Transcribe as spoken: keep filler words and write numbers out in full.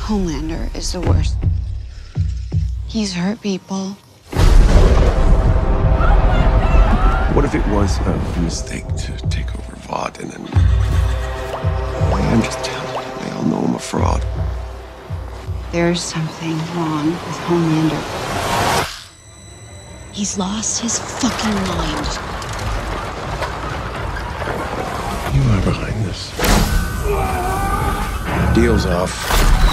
Homelander is the worst. He's hurt people. What if it was a mistake to take over Vought and then... I'm just telling you, they all know I'm a fraud. There's something wrong with Homelander. He's lost his fucking mind. You are behind this. The deal's off.